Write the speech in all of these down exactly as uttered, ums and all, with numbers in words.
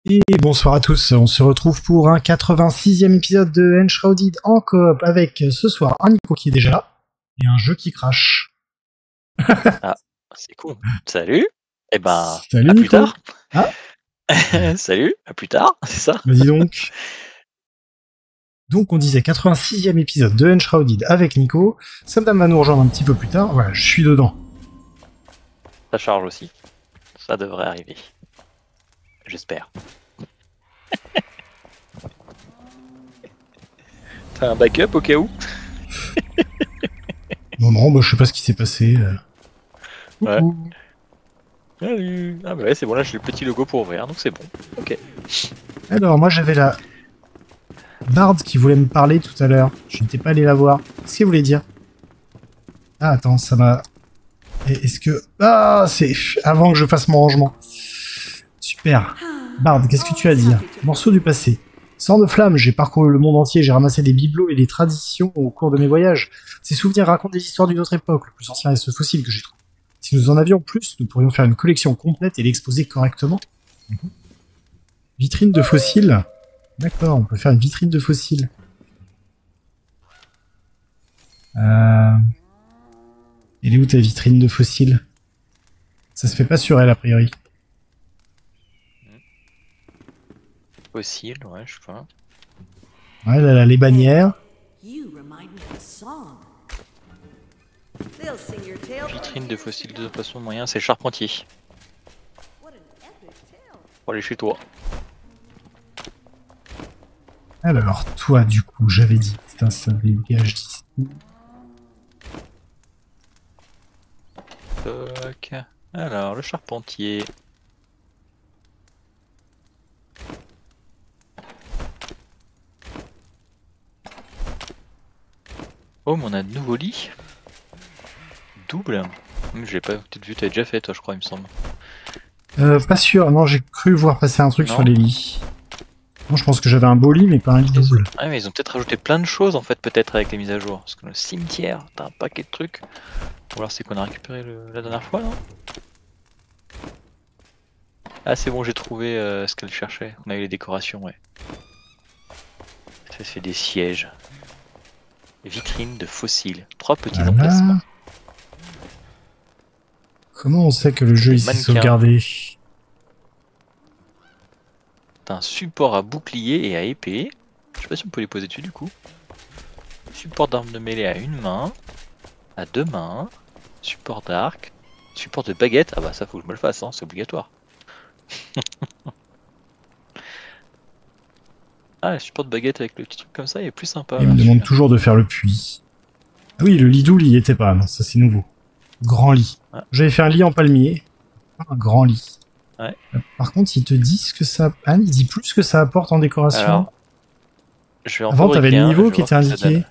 Et bonsoir à tous, on se retrouve pour un quatre-vingt-sixième épisode de Enshrouded en coop avec ce soir un Nico qui est déjà là et un jeu qui crache. Ah, c'est cool. Salut. Et ben, Salut à Nico. plus tard. Ah. Salut, à plus tard, c'est ça. Vas-y donc. Donc on disait quatre-vingt-sixième épisode de Enshrouded avec Nico. Samdam va nous rejoindre un petit peu plus tard. Voilà, je suis dedans. Ça charge aussi. Ça devrait arriver. J'espère. T'as un backup au cas où? Non, non, bah, je sais pas ce qui s'est passé. Ouais. Salut. Ah bah ouais, c'est bon, là j'ai le petit logo pour ouvrir, donc c'est bon. Ok. Alors, moi j'avais la Bard qui voulait me parler tout à l'heure. Je n'étais pas allé la voir. Qu'est-ce qu'il voulait dire? Ah, attends, ça m'a... Est-ce que... Ah, c'est avant que je fasse mon rangement. Super. Bard, qu'est-ce que tu as à dire? Morceau du passé. Sang de flamme, j'ai parcouru le monde entier, j'ai ramassé des bibelots et des traditions au cours de mes voyages. Ces souvenirs racontent des histoires d'une autre époque, le plus ancien est ce fossile que j'ai trouvé. Si nous en avions plus, nous pourrions faire une collection complète et l'exposer correctement. Mm-hmm. Vitrine de fossiles. D'accord, on peut faire une vitrine de fossiles. Euh... Elle est où ta vitrine de fossiles? Ça se fait pas sur elle, a priori. Fossile, ouais, je sais pas. Ouais, là, là, les bannières. Vitrine de fossiles de poisson moyen, c'est le charpentier. Pour aller chez toi. Alors, toi, du coup, j'avais dit, putain, ça dégage d'ici. Toc. Alors, le charpentier. Oh, mais on a de nouveaux lits. Double. Je l'ai pas peut-être vu, t'as déjà fait toi, je crois, il me semble. Euh, pas sûr, non, j'ai cru voir passer un truc non. sur les lits. Moi, je pense que j'avais un beau lit, mais pas un lit double. Ah, mais ils ont peut-être rajouté plein de choses en fait, peut-être avec les mises à jour. Parce que le cimetière, t'as un paquet de trucs. Ou alors c'est qu'on a récupéré le... la dernière fois, non? Ah, c'est bon, j'ai trouvé euh, ce qu'elle cherchait. On a eu les décorations, ouais. Ça fait des sièges. Vitrine de fossiles. Trois petits Voilà. emplacements. Comment on sait que le jeu ici est sauvegardé? T'as un support à bouclier et à épée. Je sais pas si on peut les poser dessus du coup. Support d'arme de mêlée à une main. À deux mains. Support d'arc. Support de baguette. Ah bah ça faut que je me le fasse, hein, c'est obligatoire. Ah, le support de baguette avec le petit truc comme ça, il est plus sympa. Il me demande toujours de faire le puits. Ah oui, le lit double, il y était pas, non, ça c'est nouveau. Grand lit. Ouais. J'avais fait un lit en palmier. Un grand lit. Ouais. Par contre, il te dit ce que ça... Ah, il dit plus ce que ça apporte en décoration. Alors, je vais en avant, t'avais le niveau qui était indiqué.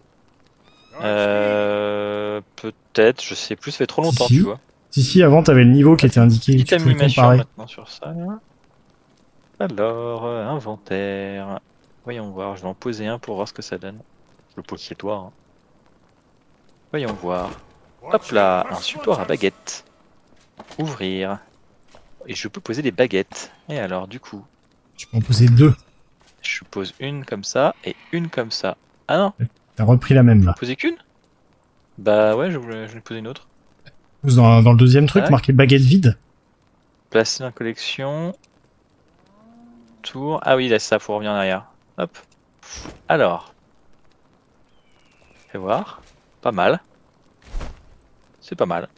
Euh... Peut-être, je sais plus, ça fait trop longtemps, si, si. tu vois. Si, si, avant, t'avais le niveau qui était indiqué. Petite animation maintenant sur ça. Alors, euh, inventaire. Voyons voir, je vais en poser un pour voir ce que ça donne. Je le pose chez toi. Hein. Voyons voir. Hop là, un support à baguette. Ouvrir. Et je peux poser des baguettes. Et alors, du coup... Tu peux en poser deux. Je pose une comme ça et une comme ça. Ah non. T'as repris la même là. Poser qu'une? Bah ouais, je voulais, je voulais poser une autre. Dans, dans le deuxième truc, ah, marqué baguette vide. Placer en collection. Tour. Ah oui, là ça, faut revenir en arrière. Hop. Alors. Fais voir. Pas mal. C'est pas mal.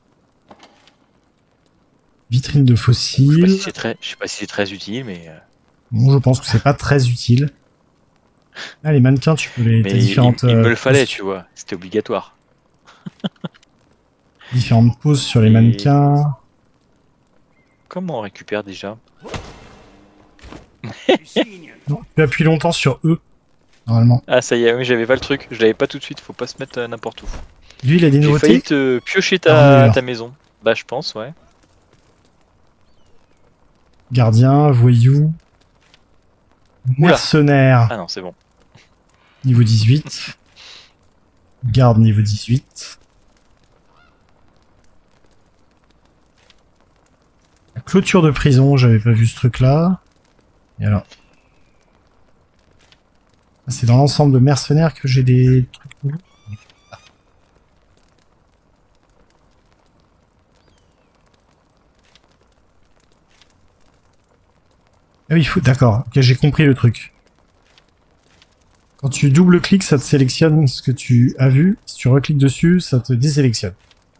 Vitrine de fossiles. Je sais pas si c'est très, je sais pas si c'est très utile, mais. Bon, je pense que c'est pas très utile. Ah, les mannequins, tu peux les. Mais différentes. Il, il me le euh, fallait, poses. tu vois. C'était obligatoire. Différentes poses sur les Et... mannequins. Comment on récupère déjà? Non, tu appuies longtemps sur E, normalement. Ah ça y est, oui, j'avais pas le truc, je l'avais pas tout de suite, faut pas se mettre euh, n'importe où. Lui, il a des nouveautés. J'ai failli te piocher ta, ta maison. Bah je pense, ouais. Gardien, voyou, mercenaire. Ah non, c'est bon. Niveau dix-huit. Garde niveau dix-huit. La clôture de prison, j'avais pas vu ce truc là. Et alors? C'est dans l'ensemble de mercenaires que j'ai des trucs nouveaux. Ah oui, il faut... D'accord, ok, j'ai compris le truc. Quand tu double-cliques, ça te sélectionne ce que tu as vu. Si tu recliques dessus, ça te désélectionne.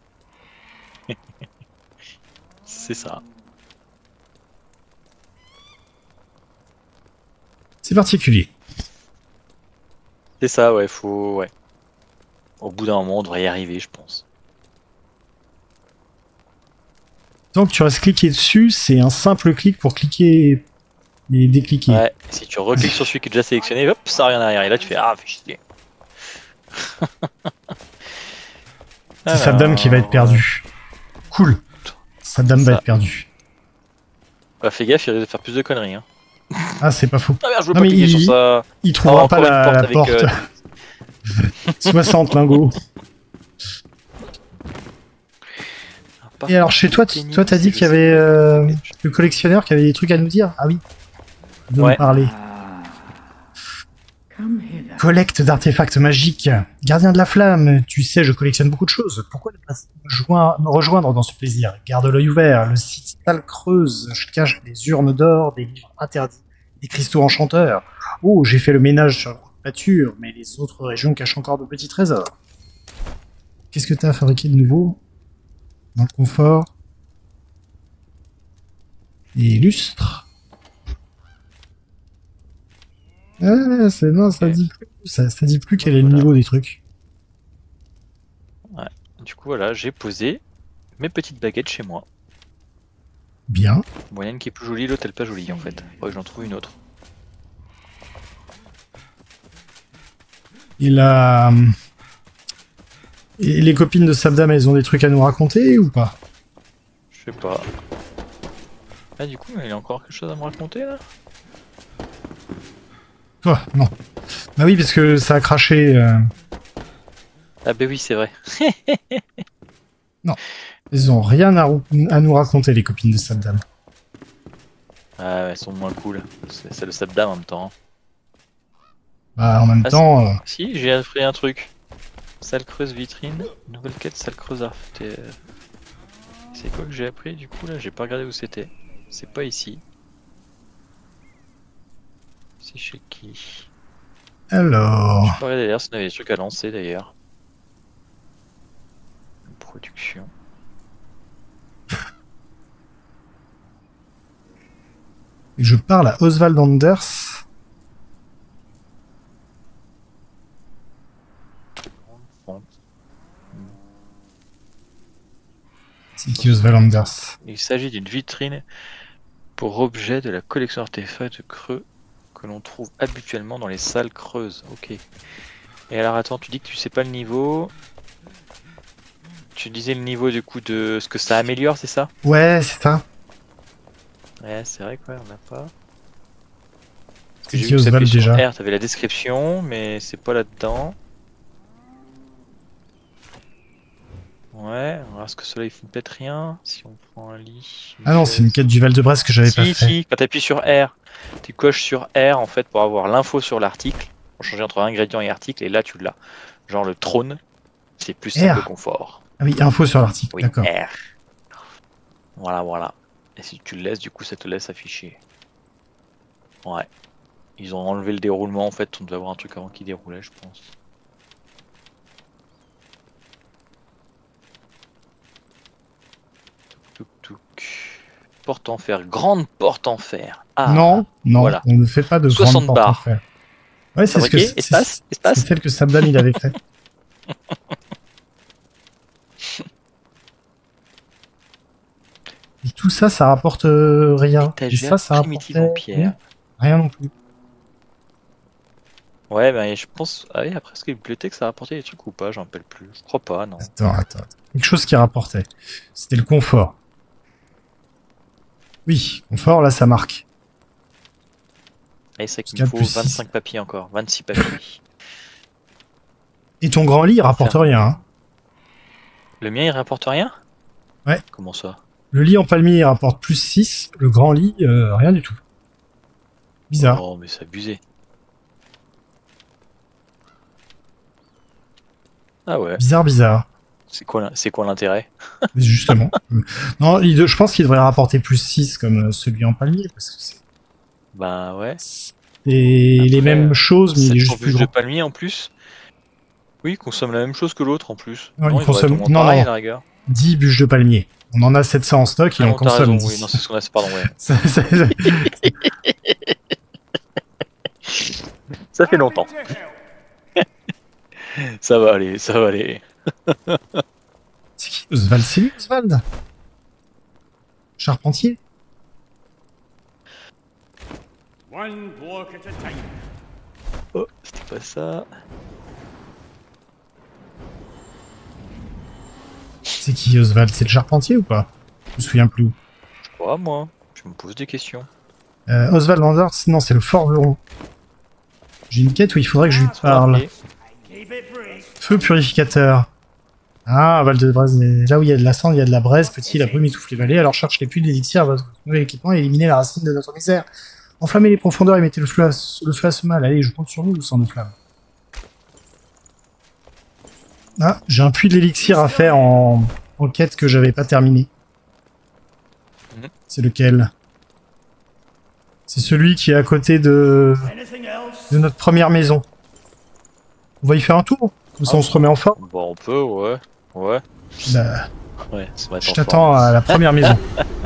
C'est ça. C'est particulier. C'est ça, ouais, faut... Ouais. Au bout d'un moment, on devrait y arriver, je pense. Tant que tu restes cliqué dessus, c'est un simple clic pour cliquer et décliquer. Ouais, si tu recliques sur celui qui est déjà sélectionné, hop, ça revient derrière. Et là, tu fais ah, fais chier. C'est Sabdam qui va être perdu. Cool. Sabdam va être perdu. Bah, fais gaffe, il risque de faire plus de conneries. Hein. Ah, c'est pas fou. Ah merde, je veux non, pas mais cliquer il... sur ça. Il trouvera oh, pas la, porte la avec, porte. Euh... soixante lingots. Et alors, chez toi, tu toi, t'as dit qu'il y avait euh, le collectionneur qui avait des trucs à nous dire. Ah oui. Il veut ouais. nous parler. Collecte d'artefacts magiques. Gardien de la flamme, tu sais, je collectionne beaucoup de choses. Pourquoi ne pas me, joindre, me rejoindre dans ce plaisir? Garde l'œil ouvert. Le site Salle Creuse. Je cache des urnes d'or, des livres interdits, des cristaux enchanteurs. Oh, j'ai fait le ménage sur la pâture, mais les autres régions cachent encore de petits trésors. Qu'est-ce que tu as fabriqué de nouveau? Dans le confort. Et lustre. Ah, c'est non, ça dit plus, ça, ça dit plus quel est le voilà. niveau des trucs. Ouais. Du coup, voilà, j'ai posé mes petites baguettes chez moi. Bien. Moyenne qui est plus jolie, l'autre elle est pas jolie en fait. Ouais, j'en trouve une autre. Et la... Et les copines de Sabdam, elles ont des trucs à nous raconter ou pas? Je sais pas. Ah, du coup, il y a encore quelque chose à me raconter là? Toi, non. Bah oui, parce que ça a craché. Euh... Ah, bah oui, c'est vrai. Non. Elles ont rien à, à nous raconter, les copines de Sabdam. Ah, elles sont moins cool. C'est le Sabdam en même temps. Bah, en même ah, temps. Euh... Si, j'ai appris un truc. Salle creuse vitrine, nouvelle quête, salle creuse art. C'est quoi que j'ai appris du coup là? J'ai pas regardé où c'était. C'est pas ici. C'est chez qui? Alors. Je peux regarder d'ailleurs si on avait des trucs à lancer d'ailleurs. Production. Je parle à Oswald Anders. C'est qui Oswald Anders? Il s'agit d'une vitrine pour objet de la collection d'artefacts creux que l'on trouve habituellement dans les salles creuses. Ok. Et alors attends, tu dis que tu sais pas le niveau. Tu disais le niveau du coup de ce que ça améliore, c'est ça? Ouais, c'est ça. Ouais, c'est vrai quoi, on n'a pas. C'est qui Oswald déjà? R, t'avais la description, mais c'est pas là-dedans. Ouais, alors est-ce que cela il fout peut-être rien? Si on prend un lit. Ah non, c'est une quête du Val-de-Bresse que j'avais si, pas fait. Si, quand tu appuies sur R, tu coches sur R en fait pour avoir l'info sur l'article, pour changer entre ingrédient et article, et là tu l'as. Genre le trône, c'est plus simple R. confort. Ah oui, info sur l'article, oui, d'accord. R. Voilà, voilà. Et si tu le laisses, du coup ça te laisse afficher. Ouais. Ils ont enlevé le déroulement en fait, on devait avoir un truc avant qui déroulait, je pense. Touk touk. Porte en fer, grande porte en fer. Ah, non, non, voilà. On ne fait pas de grande porte en fer. Ouais, c'est ce que espace, espace. C'est celle que Sabdam il avait fait. Et tout ça, ça rapporte euh, rien. Et ça, ça rapporte en pierre. Rien non plus. Ouais, ben je pense. Ah oui, après, est-ce que la bibliothèque ça a rapporté des trucs ou pas? J'en rappelle plus. Je crois pas, non. Attends, attends. Quelque chose qui rapportait. C'était le confort. Oui, confort, là, ça marque. Et c'est qu'il me faut vingt-cinq papiers encore. vingt-six papiers. Et ton grand lit, il rapporte rien. Hein. Le mien, il rapporte rien? Ouais. Comment ça? Le lit en palmier, il rapporte plus six. Le grand lit, euh, rien du tout. Bizarre. Oh, mais c'est abusé. Ah ouais. Bizarre, bizarre. C'est quoi, c'est quoi l'intérêt? Mais justement. Non, il de- je pense qu'il devrait rapporter plus six comme euh, celui en palmier. Parce que c'est Bah ouais. c'est les mêmes euh, choses, mais il est sept juste pour plus bûche de grand. palmier en plus. Oui, il consomme la même chose que l'autre en plus. Non, Non, il il devrait être au consomme. moins Non, pareil à non, la rigueur. dix bûches de palmier. On en a sept cents en stock, il Ah en non, t'as consomme raison, oui, non, dix. c'est ce qu'on a, pardon, ouais. Ça, ça- ça- Ça fait longtemps. Ça va aller, ça va aller. C'est qui Oswald? C'est lui, Oswald? Charpentier? One block at a time. Oh, c'était pas ça. C'est qui Oswald? C'est le charpentier ou pas? Je me souviens plus. Je crois, moi. Je me pose des questions. Euh, Oswald Anders? Non, c'est le forgeron. J'ai une quête où il faudrait que je lui parle. Ok. Keep it brief. Feu purificateur. Ah, Val de Braise. Là où il y a de la cendre, il y a de la braise. Petit, la brume étouffe les vallées. Alors cherche les puits de l'élixir à votre nouvel équipement et éliminez la racine de notre misère. Enflammez les profondeurs et mettez le feu à, le feu à ce mal. Allez, je compte sur nous ou sans nos flammes. Ah, j'ai un puits de l'élixir à faire en, en quête que j'avais pas terminé. Mhm. C'est lequel? C'est celui qui est à côté de, Anything else? de notre première maison. On va y faire un tour. Comme ça, Ah. on se remet en forme. Bon, on peut, ouais. Ouais. Bah, Ouais, ça va être je en t'attends forme. à la première maison.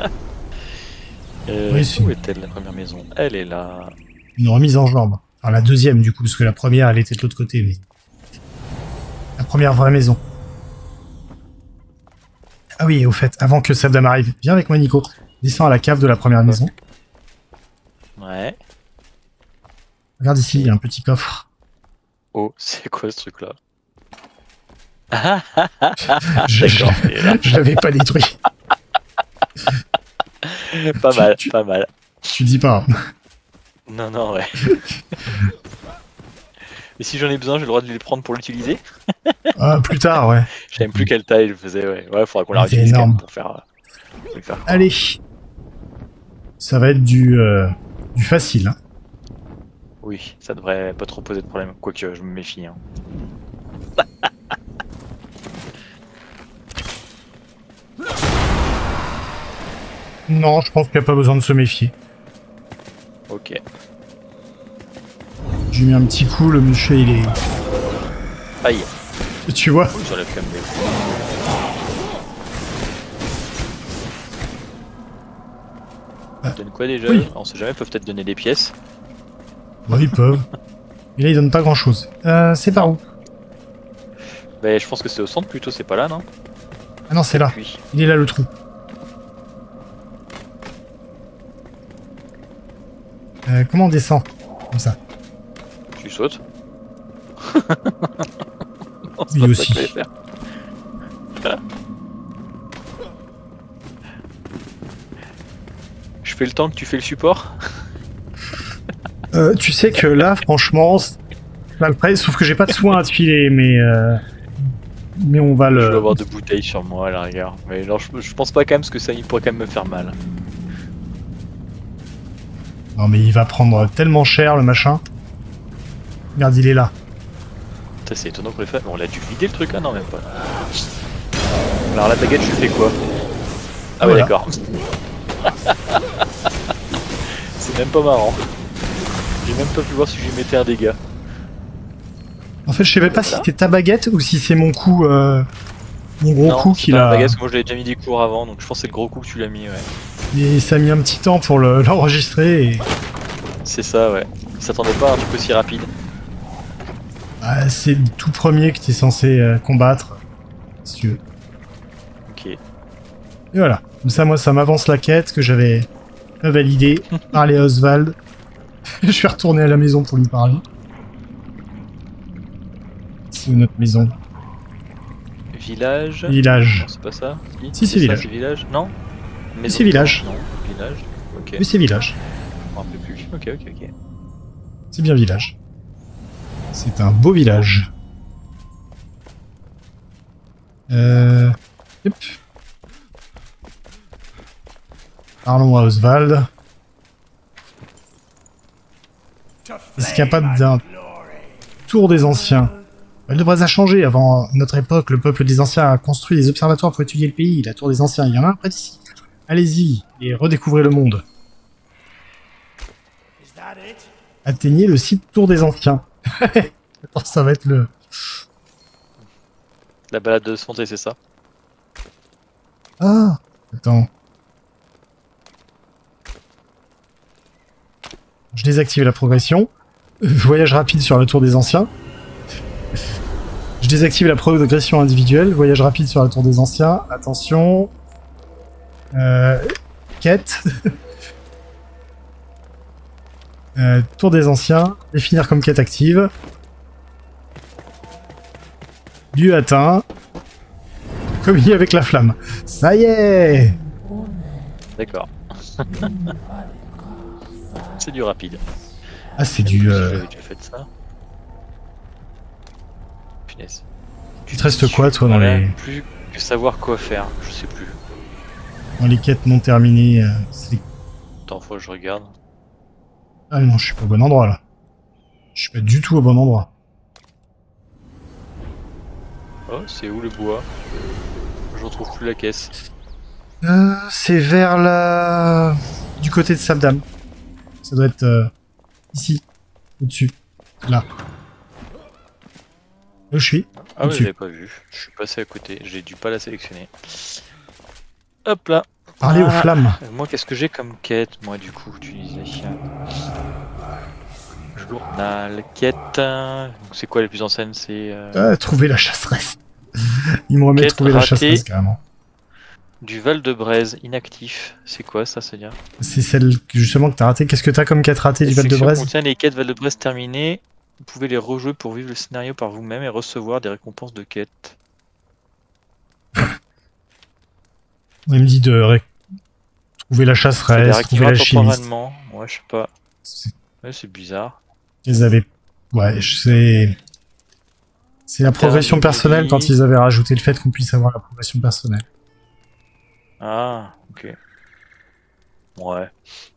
Euh, Oui, si. Où est-elle, la première maison? Elle est là. Une remise en jambe. Enfin, la deuxième, du coup, parce que la première, elle était de l'autre côté. Mais... La première vraie maison. Ah oui, et au fait, avant que Sabdam arrive, viens avec moi, Nico. Descends à la cave de la première maison. Ouais. Regarde ici, il y a un petit coffre. Oh, c'est quoi ce truc-là? Je, je, D'accord, il est là. je l'avais pas détruit. Pas mal, tu- pas mal. Tu dis pas. Hein. Non, non, ouais. Mais si j'en ai besoin, j'ai le droit de les prendre pour l'utiliser. Ah, plus tard, ouais. Je savais même plus quelle taille je faisais, ouais. Ouais, faudra qu'on la C'est réutilise quand énorme. même pour faire. euh, pour le faire. Allez. Ça va être du, euh, du facile. Hein. Oui, ça devrait pas trop poser de problème. Quoique, je me méfie. Hein. Non, je pense qu'il n'y a pas besoin de se méfier. Ok. J'ai mis un petit coup, le monsieur, il est... Aïe. Tu vois? Oh, j'enlève quand même des... Ah. Ils donnent quoi déjà? Oui. On sait jamais, ils peuvent peut-être donner des pièces. Ouais, ils peuvent. Et là, ils donnent pas grand-chose. Euh, c'est par où? Mais je pense que c'est au centre plutôt, c'est pas là, non? Ah non, c'est là. Puis. Il est là, le trou. Euh, comment on descend? Comme ça. Tu sautes. Non, c'est Oui, pas ça aussi. que je vais faire. Je fais le temps que tu fais le support. Euh, tu sais que là, franchement, c'est pas le prêt, sauf que j'ai pas de soin à te filer, mais... Euh... Mais on va Je dois le... avoir deux bouteilles sur moi à la rigueur. Mais non, je, je pense pas quand même parce que ça il pourrait quand même me faire mal. Non, mais il va prendre tellement cher, le machin. Regarde, il est là. Putain, c'est étonnant qu'on l'ait fait. On l'a dû vider le truc là? Non, même pas. Alors la baguette, je fais quoi? Ah ouais, Voilà. d'accord. C'est même pas marrant. J'ai même pas pu voir si je lui mettais un dégât. En fait, je sais même pas si c'était ta baguette ou si c'est mon coup... Euh... Mon gros Non, coup c'est qu'il pas un a... baguette, parce que moi je l'avais déjà mis des cours avant, donc je pense que c'est le gros coup que tu l'as mis, ouais. Et ça a mis un petit temps pour le- l'enregistrer et... C'est ça, ouais. Il s'attendait pas à un truc aussi rapide. Ah, c'est le tout premier que t'es censé euh, combattre. Si tu veux. Ok. Et voilà. Comme ça, moi, ça m'avance la quête que j'avais pas validée. Parler à Oswald. Je suis retourné à la maison pour lui parler. C'est où notre maison? Village. Village. Non, c'est pas ça? Si, c'est ça, village. c'est village. Non? Maison c'est de village. camp, Non, village. Ok. Oui, c'est village. Je m'en rappelle plus. Ok, ok, ok. C'est bien village. C'est un beau village. Euh... Hop. Parlons à Oswald. Est-ce qu'il n'y a pas d'un tour des anciens? Val-de-Braise a changé. Avant notre époque, le peuple des anciens a construit des observatoires pour étudier le pays. La tour des anciens, il y en a un près d'ici. Allez-y et redécouvrez le monde. Is that it? Atteignez le site Tour des Anciens. Attends, ça va être le... La balade de santé, c'est ça. Ah, attends. Je désactive la progression. Voyage rapide sur la Tour des Anciens. Je désactive la progression individuelle. Voyage rapide sur la Tour des Anciens. Attention. Euh... Quête. euh, Tour des Anciens. Définir comme quête active. Lieu atteint. Communier avec la flamme. Ça y est. D'accord. C'est du rapide. Ah, c'est du... Euh... J'avais déjà fait ça. Punaise. Tu te restes quoi, toi, dans Voilà, les... plus que savoir quoi faire, je sais plus. Dans les quêtes non terminées, euh, c'est les... Attends, faut que je regarde. Ah non, je suis pas au bon endroit, là. Je suis pas du tout au bon endroit. Oh, c'est où le bois? Je retrouve plus la caisse. Euh, c'est vers la... du côté de Sabdam. Ça doit être euh, ici, au-dessus, là. Là où je suis. Ah ouais, Au-dessus. je l'avais pas vu. Je suis passé à côté. J'ai dû pas la sélectionner. Hop là. Parler aux Voilà. flammes. Euh, Moi, qu'est-ce que j'ai comme quête, moi, du coup, tu disais. Journal, quête. Donc, c'est quoi les plus anciennes? C'est euh, Ah, trouver la chasseresse. Il me remet Quête trouver la ratée. chasseresse, carrément. du Val-de-Braise, inactif. C'est quoi ça, c'est-à-dire? C'est celle que, justement que t'as ratée. Qu'est-ce que t'as comme quête ratée du Cette section Val-de-Braise? contient les quêtes Val-de-Braise terminées. Vous pouvez les rejouer pour vivre le scénario par vous-même et recevoir des récompenses de quêtes. Il me dit de ré... trouver la Ça les chasseresse, trouver réactivera la chimiste. temporairement. Ouais, je sais pas. C'est- Ouais, c'est bizarre. Ils avaient... Ouais, je sais... C'est la progression Terminé. personnelle quand ils avaient rajouté le fait qu'on puisse avoir la progression personnelle. Ah, ok. Ouais.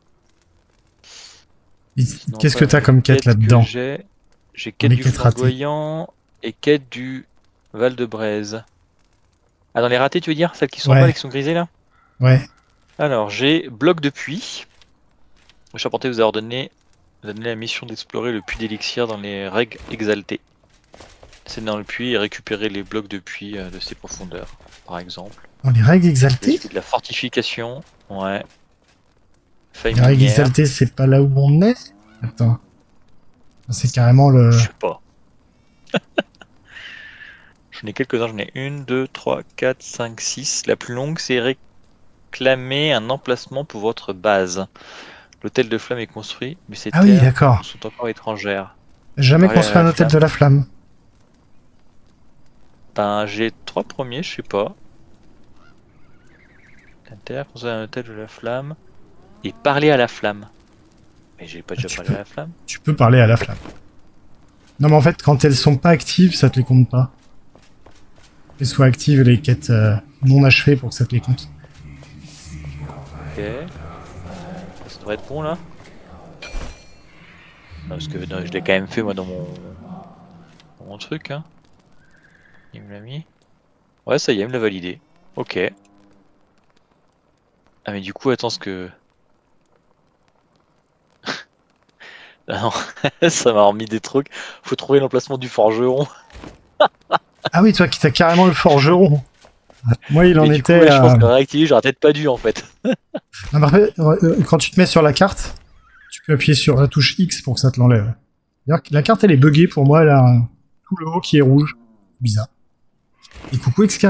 Et Sinon, Qu'est-ce après, que t'as comme quête que là-dedans? J'ai J'ai quête Les du quêtes ratées. flamboyant et quête du Val-de-Braise. Ah, dans les ratés, tu veux dire? Celles qui sont Ouais. mal et qui sont grisées là? Ouais. Alors, j'ai bloc de puits. Le charpentier vous a ordonné, vous a donné la mission d'explorer le puits d'élixir dans les règles exaltées. C'est dans le puits et récupérer les blocs de puits euh, de ses profondeurs, par exemple. Dans les règles exaltées? C'est de la fortification, ouais. Faille Les règles minière, exaltées, c'est pas là où on est? Attends. C'est carrément le... je sais pas. J'en ai quelques-uns, j'en ai une, deux, trois, quatre, cinq, six. La plus longue, c'est réclamer un emplacement pour votre base. L'hôtel de flamme est construit, mais ces Ah oui, terres d'accord. sont encore étrangères. Jamais Parler à construit la un hôtel flamme. de la flamme. Ben, j'ai trois premiers, je sais pas. La terre, construire un hôtel de la flamme. Et parler à la flamme. Mais j'ai pas Ah, déjà tu parlé peux. à la flamme. Tu peux parler à la flamme. Non mais en fait, quand elles sont pas actives, ça te les compte pas. Qu'elles soient actives les quêtes euh, non achevées pour que ça te les compte. Ok. Ça devrait être bon là. Non, parce que non, je l'ai quand même fait moi dans mon, dans mon truc. Hein. Il me l'a mis. Ouais, ça y est, il me l'a validé. Ok. Ah, mais du coup, attends, ce que. Ah non, ça m'a remis des trucs. Faut trouver l'emplacement du forgeron. Ah oui, toi qui t'as carrément le forgeron. Moi, il en Mais du coup, était... ouais, je pense euh, que réactiver, j'aurais peut-être pas dû en fait. non, mais après, euh, quand tu te mets sur la carte, tu peux appuyer sur la touche X pour que ça te l'enlève. D'ailleurs, la carte, elle est buggée pour moi, elle a un- tout le haut qui est rouge. Bizarre. Et coucou X K.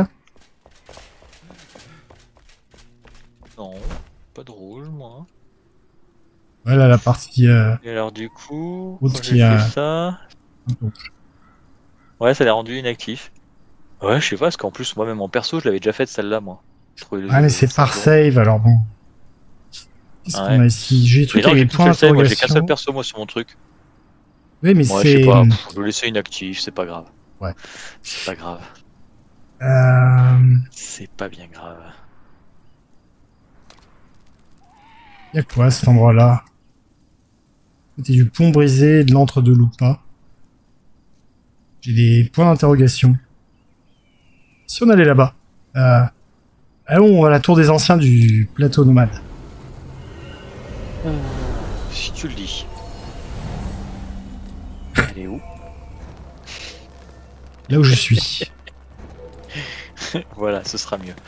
Non, pas de rouge, moi. Voilà la partie... Euh... Et alors, du coup, Autre quand qui j'ai a- fait ça. Ouais, ça l'a rendu inactif. Ouais, je sais pas, parce qu'en plus, moi-même en perso, je l'avais déjà fait celle-là, moi. Trouver le- Ah mais c'est le par forgeron. save, alors bon. Qu'est-ce Ouais. qu'on a ici? J'ai des Mais trucs non, avec j'ai des qu'une points seule save, moi j'ai qu'un d'interrogation. seul perso, moi, sur mon truc. Oui, mais Moi, je sais c'est... pas, pff, je vais laisser inactif, c'est pas grave. Ouais. C'est pas grave. Euh... C'est pas bien grave. Y'a quoi à cet endroit-là? Côté du pont brisé et de l'antre de Lupa. J'ai des points d'interrogation. Si on allait là-bas. Euh, allons à la tour des anciens du plateau nomade. Euh, si tu le dis. Elle est où? Là où je suis. Voilà, ce sera mieux.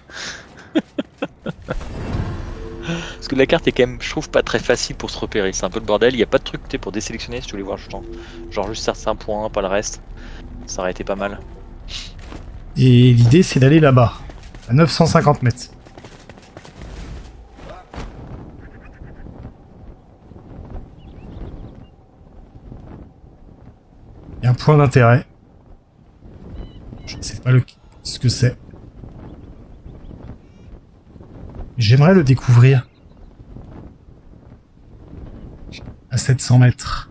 Parce que la carte est quand même, je trouve, pas très facile pour se repérer. C'est un peu le bordel. Il n'y a pas de truc tu sais, pour désélectionner si tu voulais voir genre, genre juste certains points, pas le reste. Ça aurait été pas mal. Et l'idée, c'est d'aller là-bas. À neuf cent cinquante mètres. Il y a un point d'intérêt. Je ne sais pas le... ce que c'est. J'aimerais le découvrir. À sept cents mètres.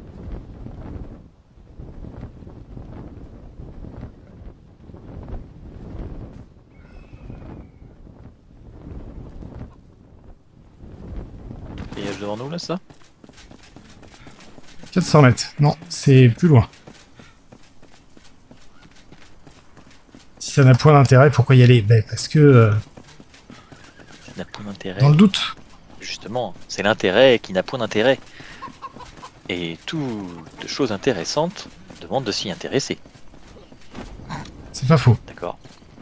Et devant nous là, ça? quatre cents mètres. Non, c'est plus loin. Si ça n'a point d'intérêt, pourquoi y aller? Ben, parce que... Euh, Ça n'a point d'intérêt. dans le doute. Justement, c'est l'intérêt qui n'a point d'intérêt. Et toute chose intéressante demande de s'y intéresser. C'est pas faux. D'accord.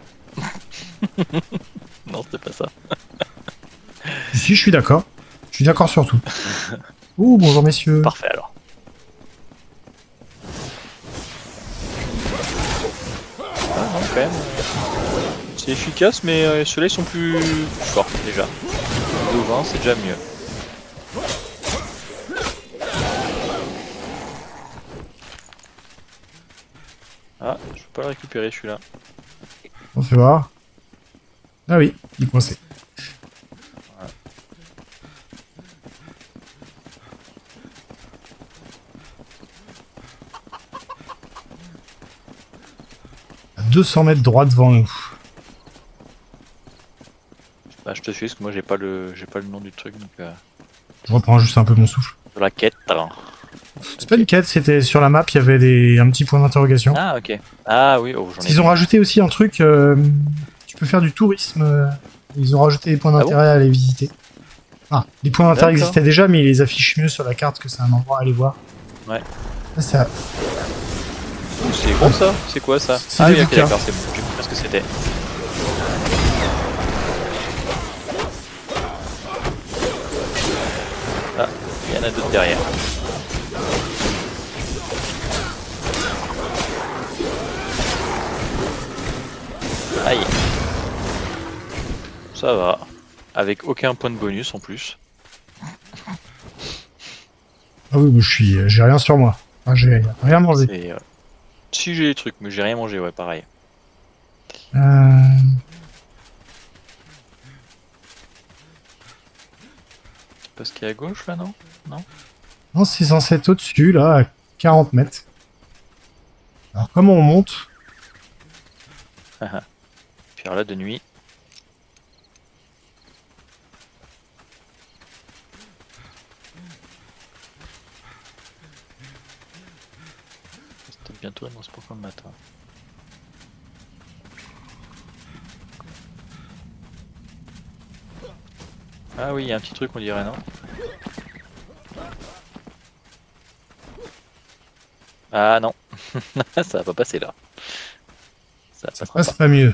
Non, c'était pas ça. Si, je suis d'accord. Je suis d'accord sur tout. Ouh, bonjour messieurs. Parfait alors. Ah non, quand même. C'est efficace, mais euh, ceux-là ils sont plus forts déjà. deux vingt, c'est déjà mieux. Ah, je peux pas le récupérer celui-là. On fait voir. Ah oui, il est coincé. Voilà. À deux cents mètres droit devant nous. Bah, je te suis parce que moi j'ai pas le j'ai pas le nom du truc donc euh... Je reprends juste un peu mon souffle. de la quête. C'est pas une quête, c'était sur la map, il y avait des... un petit point d'interrogation. Ah ok. Ah oui, oh, j'en ai. Ils ont rajouté aussi un truc, euh, tu peux faire du tourisme. euh, Ils ont rajouté des points d'intérêt à aller visiter. Ah, les points d'intérêt D'accord. existaient déjà, mais ils les affichent mieux sur la carte que c'est un endroit à aller voir. Ouais. Là, ça... Ouh, c'est gros ça. C'est quoi ça? C'est Ah des oui, ok, bouquins. d'accord, c'est bon. J'ai compris ce que c'était. Ah, il y en a d'autres derrière. Aïe. Ça va. Avec aucun point de bonus en plus. Ah oui, mais je suis... j'ai rien sur moi. Ah, j'ai rien mangé. C'est, euh, Si j'ai des trucs, mais j'ai rien mangé, ouais, pareil. Euh... Parce qu'il est à gauche là, non? Non? Non, c'est censé être au-dessus, là, à quarante mètres. Alors, comment on monte? Puis alors là, de nuit. C'est peut-être bientôt, non, c'est pas encore le matin. Ah oui, il y a un petit truc, on dirait, non? Ah non, ça va pas passer là. Ça Ça passera passe pas mieux.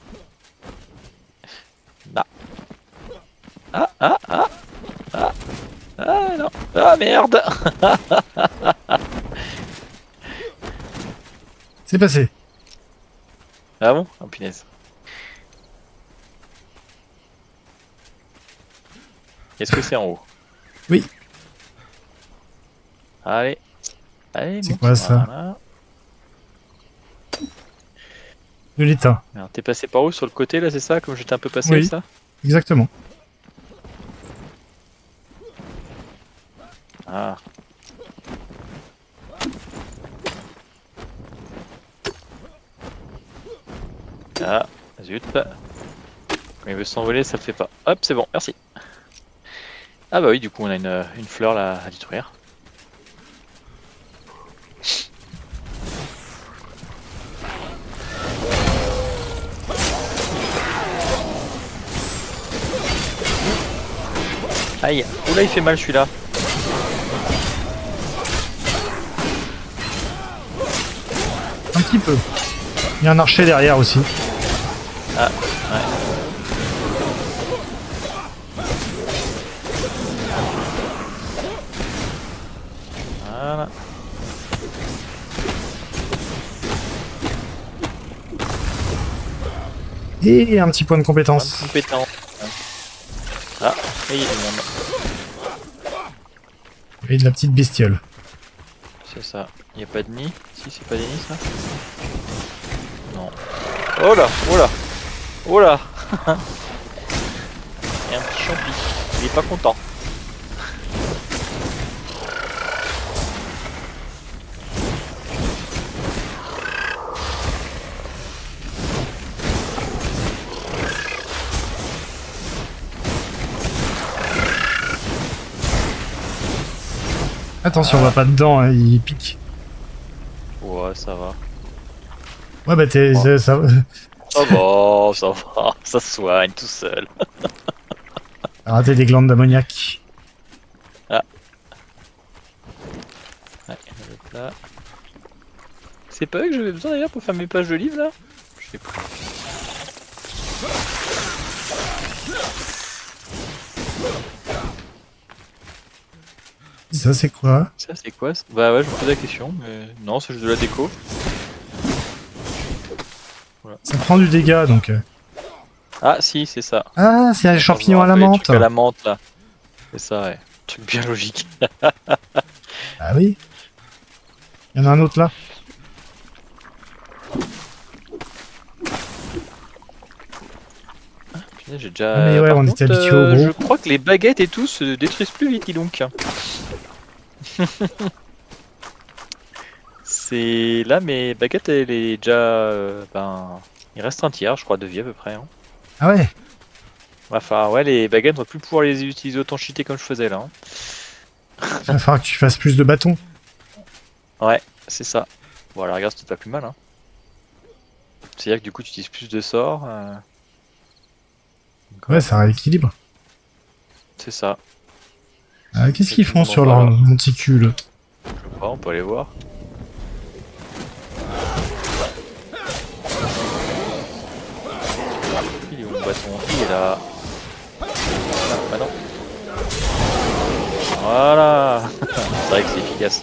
pas. Ah, ah, ah, ah, ah non, ah merde. C'est passé. Ah bon? Oh punaise. Est-ce que c'est en haut? Oui. Allez. Allez, C'est monte, quoi, ça? voilà. De l'étain. Alors, t'es passé par où? Sur le côté là, c'est ça? Comme j'étais un peu passé, Oui. ça? Exactement. Ah. Ah, zut. Quand il veut s'envoler, ça le fait pas. Hop, c'est bon, merci. Ah bah oui, du coup, on a une, une fleur là à détruire. Aïe. Oula, il fait mal celui-là. Un petit peu. Il y a un archer derrière aussi. Ah, ouais. Voilà. Et un petit point de compétence. Compétent. Ah, et il y a du monde. Et de la petite bestiole. C'est ça. Il n'y a pas de nid? Si, c'est pas des nids ça? Non. Oh là, oh là, oh là. Il y a un petit champi. Il est pas content. Attention, on va pas dedans, hein, il pique. Ouais, ça va. Ouais, bah t'es. Ouais. Ça, ça... Ça va, ça va. Ça se soigne tout seul. Rater des glandes d'ammoniac. Ouais, hop là. C'est pas eux que j'avais besoin d'ailleurs pour faire mes pages de livres là? Je sais plus. Ça, c'est quoi? Ça c'est quoi? Bah ouais, je me pose la question, mais non, c'est juste de la déco. Ça prend du dégât donc. euh. Ah si, c'est ça. Ah, c'est un champignon à la Les menthe. trucs à la menthe là. C'est ça, ouais. Truc bien logique. Ah oui. Il y en a un autre là. Putain, j'ai déjà. Ah, mais ouais, Par on contre, était habitué au euh, gros. je crois que les baguettes et tout se détruisent plus vite, dis donc. C'est là, mes baguettes, elle est déjà. euh, ben, il reste un tiers, je crois, de vie à peu près. Hein. Ah ouais. Enfin, ouais, les baguettes, on va plus pouvoir les utiliser autant cheater comme je faisais là. Hein. Il va falloir que tu fasses plus de bâtons. Ouais, c'est ça. Bon, alors regarde, c'est pas plus mal. Hein. C'est-à-dire que du coup, tu utilises plus de sorts. euh, donc, Ouais, ça rééquilibre. C'est ça. Ah, qu'est-ce qu'ils font Bon, sur voilà. leur monticule? Je sais pas, on peut aller voir. Il est où mon bâton? Il est là. Ah, bah non. Voilà. C'est vrai que c'est efficace.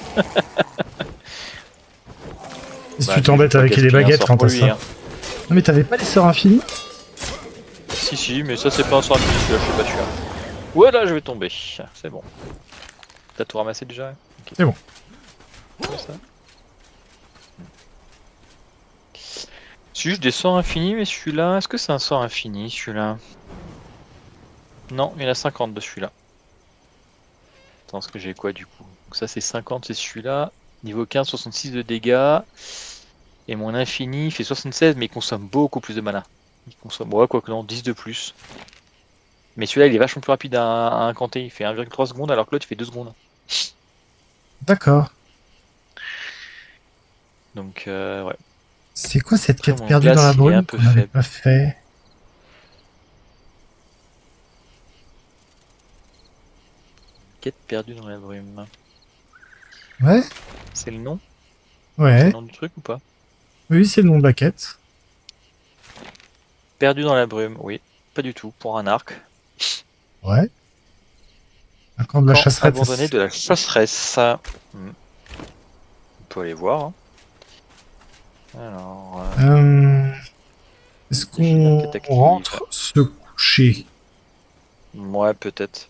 Si Bah, tu t'embêtes je vais avec pas les gaspiller un baguettes sort quand pour t'as lui, ça. hein. Non mais t'avais pas les sorts infinis? Si, si, mais ça c'est pas un sort infini, celui-là, je sais pas celui-là. Voilà, je vais tomber. C'est bon. T'as tout ramassé déjà? Okay. C'est bon. Comme ça. C'est juste des sorts infinis, mais celui-là, est-ce que c'est un sort infini celui-là? Non, il y en a cinquante de celui-là. Attends, est-ce que j'ai quoi du coup? Donc ça c'est cinquante, c'est celui-là. Niveau quinze, soixante-six de dégâts. Et mon infini fait soixante-seize, mais il consomme beaucoup plus de mana. Il consomme, ouais, quoi que non, dix de plus. Mais celui-là il est vachement plus rapide à, à incanter, il fait un virgule trois secondes alors que l'autre il fait deux secondes. D'accord. Donc euh, ouais. C'est quoi cette Après, quête mon perdue glace, dans la il est brume un peu qu'on n'avait faible. pas fait? Quête perdue dans la brume. Ouais? C'est le nom? C'est Ouais. le nom du truc ou pas? Oui, c'est le nom de la quête. Perdu dans la brume, oui. Pas du tout, pour un arc. Ouais. Un camp de la Camp chasseresse. abandonné de la chasseresse. Hmm. On peut aller voir. Hein. Alors, euh, Euh... Est-ce Définir qu'on quête active. rentre se coucher? ouais, peut-être.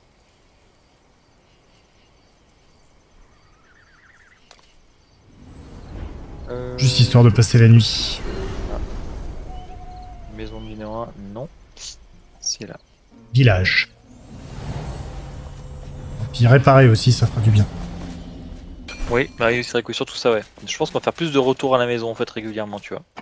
Euh, Juste histoire de passer la nuit. Maison numéro un, non. C'est là. Village. Puis réparer aussi, ça fera du bien. Oui, bah oui, c'est vrai que surtout ça, ouais. Je pense qu'on va faire plus de retours à la maison en fait régulièrement, tu vois.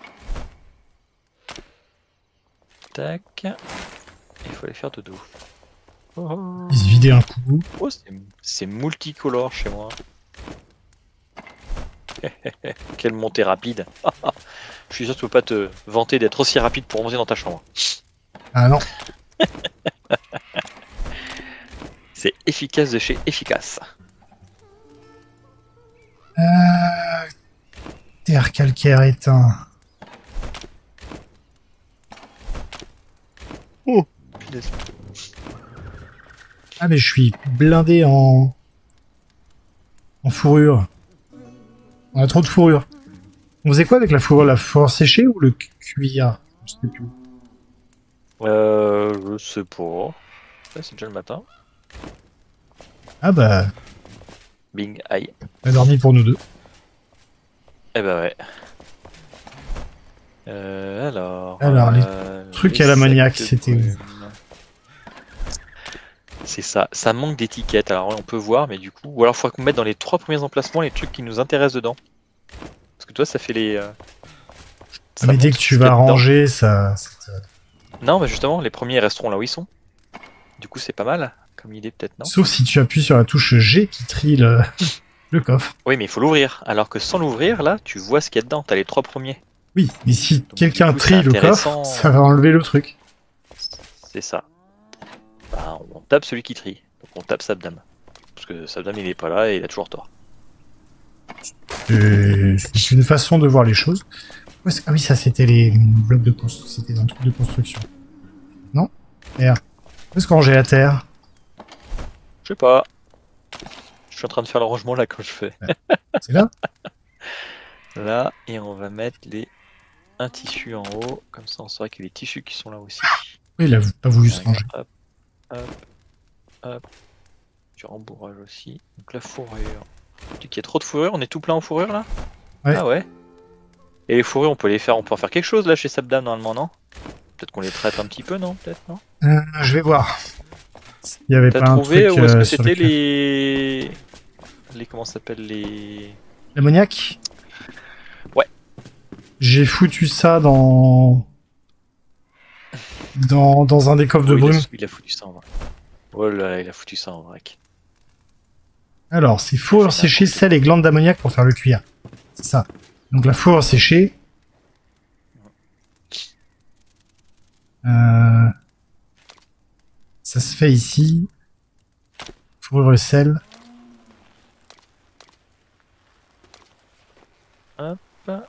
Tac. Il faut aller faire dodo. Oh, oh. Il se vider un coup. Oh, c'est multicolore chez moi. Quelle montée rapide. Je suis sûr que tu peux pas te vanter d'être aussi rapide pour monter dans ta chambre. Ah non. C'est efficace de chez efficace. Euh... Terre calcaire éteint. Oh. Ah mais je suis blindé en... en fourrure. On a trop de fourrure. On faisait quoi avec la fourrure? La fourrure séchée ou le cuir? Je sais plus. Euh, je sais pas. Là, c'est déjà le matin. Ah bah, Bing, aïe. on a dormi pour nous deux. Eh bah ouais. Euh, alors... Alors, les euh, trucs les à l'ammoniaque, sacs de c'était où? brume. C'est ça, ça manque d'étiquettes, alors on peut voir, mais du coup... Ou alors il faudra qu'on mette dans les trois premiers emplacements les trucs qui nous intéressent dedans. Parce que toi, ça fait les... euh, ça Mais dès montre que ce tu qu'il y a vas dedans. ranger, ça... ça te- Non, mais justement, les premiers resteront là où ils sont. Du coup, c'est pas mal, comme idée peut-être, non? Sauf si tu appuies sur la touche G qui trie le, le coffre. Oui, mais il faut l'ouvrir. Alors que sans l'ouvrir, là, tu vois ce qu'il y a dedans. T'as les trois premiers. Oui, mais si Donc, quelqu'un du coup, trie c'est le intéressant. coffre, ça va enlever le truc. C'est ça. Bah, on tape celui qui trie. Donc on tape Sabdam. Parce que Sabdam, il est pas là et il a toujours tort. Euh, C'est une façon de voir les choses. Où est-ce- Ah oui, ça c'était les blocs de construction. C'était un truc de construction. Non? Terre. Où est-ce qu'on rangeait la terre? Je sais pas. Je suis en train de faire le rangement là quand je fais. C'est là? Là, et on va mettre les un tissu en haut. Comme ça, on saura qu'il y a les tissus qui sont là aussi. Oui, il a pas voulu se Regarde, ranger. hop, hop, hop. Du rembourrage aussi. Donc la fourrure. Tu dis qu'il y a trop de fourrure, on est tout plein en fourrure là? Ouais. Ah ouais. Et les fourrures, on peut les faire, on peut en faire quelque chose là chez Sabdam normalement, non? Peut-être qu'on les traite un petit peu, non? Peut-être, non? Euh, je vais voir. Il y avait T'as pas un trouvé truc où est-ce euh, que sur c'était lequel- les... Les... Comment ça s'appelle les... L'ammoniaque? Ouais. J'ai foutu ça dans... dans... dans un des coffres de Oh, il, brume. a, il a foutu ça en vrac. Oh là là, il a foutu ça en vrac. Alors, c'est fourrure Fait séchée, n'importe sel et glandes d'ammoniac pour faire le cuir. C'est ça. Donc la fourrure séchée. Euh... Ça se fait ici. Fourrure et sel. Hop. Voilà.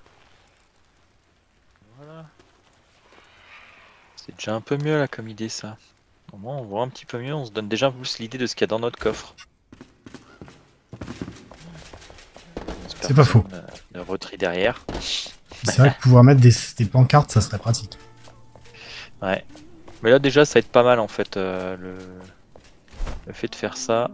C'est déjà un peu mieux là comme idée ça. Au moins on voit un petit peu mieux, on se donne déjà un peu plus l'idée de ce qu'il y a dans notre coffre. C'est pas faux. Le retrait derrière. C'est vrai que pouvoir mettre des, des pancartes, ça serait pratique. Ouais. Mais là déjà ça va être pas mal en fait euh, le... le fait de faire ça.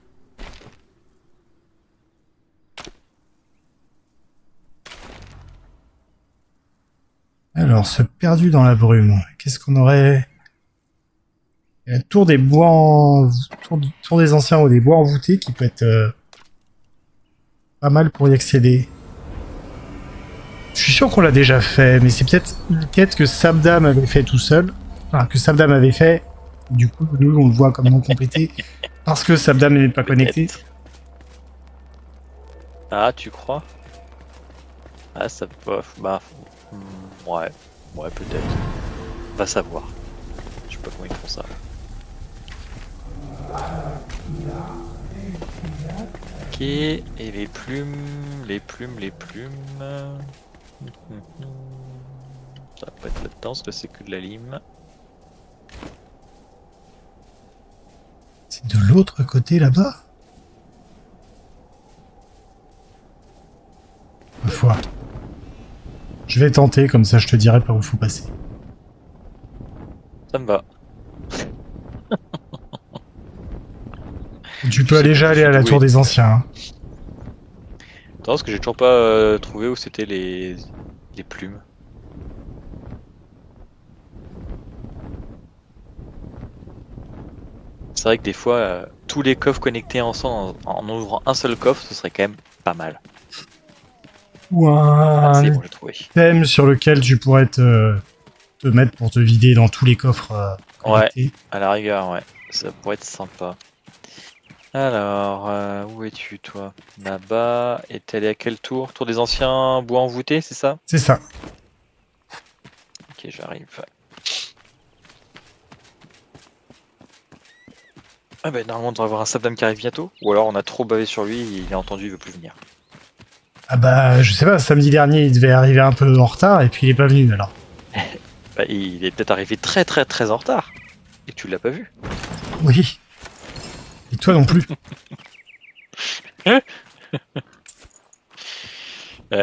Alors, se perdu dans la brume. Qu'est-ce qu'on aurait? Il y a la tour des bois en... tour, tour des anciens ou des bois envoûtés qui peut être euh, pas mal pour y accéder. Je suis sûr qu'on l'a déjà fait, mais c'est peut-être une quête que Sabdam avait fait tout seul. Enfin, que Sabdam avait fait. Du coup, nous, on le voit comme non complété. Parce que Sabdam n'est pas connecté. Peut-être. Ah, tu crois? Ah, ça peut... Bah... hmm, ouais. Ouais, peut-être. Va savoir. Je sais pas comment ils font ça. Ok, et les plumes... Les plumes, les plumes... Ça va pas être là-dedans, parce que c'est que de la lime. C'est de l'autre côté là-bas. Ma foi. Je vais tenter, comme ça je te dirai par où il faut passer. Ça me va. Tu peux déjà aller à la tour des anciens. Hein. Attends, parce que j'ai toujours pas euh, trouvé où c'était les... les plumes. C'est vrai que des fois, euh, tous les coffres connectés ensemble en, en ouvrant un seul coffre, ce serait quand même pas mal. Ou Ah, un c'est bon, j'ai trouvé. thème sur lequel tu pourrais te, te mettre pour te vider dans tous les coffres euh, connectés. À la rigueur, ouais. Ça pourrait être sympa. Alors, euh, où es-tu, toi? Là-bas. Et t'es allé à quel tour? Tour des anciens bois envoûtés, c'est ça? C'est ça. Ok, j'arrive. Ah bah normalement on devrait avoir un Sabdam qui arrive bientôt. Ou alors on a trop bavé sur lui, il a entendu, il veut plus venir. Ah bah, je sais pas, samedi dernier, il devait arriver un peu en retard, et puis il est pas venu, alors. Bah, il est peut-être arrivé très très très en retard. Et tu l'as pas vu. Oui. Et toi non plus. Ouais.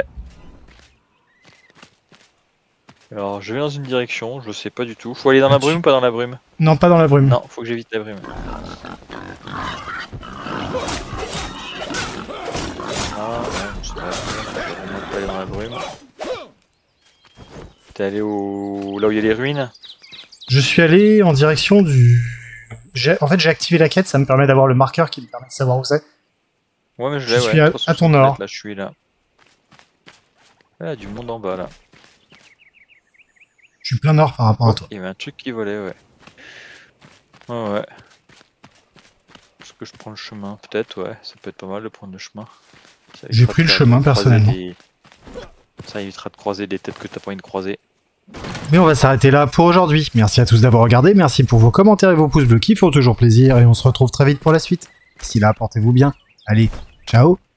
Alors je vais dans une direction, je sais pas du tout. Faut aller dans la brume ou pas dans la brume? Non, pas dans la brume. Non, faut que j'évite la brume. Ah ouais, je sais pas, je vais vraiment pas aller dans la brume. T'es allé au... là où il y a les ruines? Je suis allé en direction du... j'ai- En fait, j'ai activé la quête, ça me permet d'avoir le marqueur qui me permet de savoir où c'est. Ouais mais je Je l'ai, suis ouais. à- trois à ton soixante nord. mètres, là, je suis là. Ah, du monde en bas là. Je suis plein nord par rapport à toi. Il y avait un truc qui volait, ouais. Ouais, ouais. Est-ce que je prends le chemin? Peut-être, ouais. Ça peut être pas mal de prendre le chemin. Ça J'ai évitera pris de le faire- chemin, de croiser personnellement. des- Ça évitera de croiser des têtes que t'as pas envie de croiser. Mais on va s'arrêter là pour aujourd'hui. Merci à tous d'avoir regardé, merci pour vos commentaires et vos pouces bleus qui font toujours plaisir, et on se retrouve très vite pour la suite. D'ici là, portez-vous bien. Allez, ciao!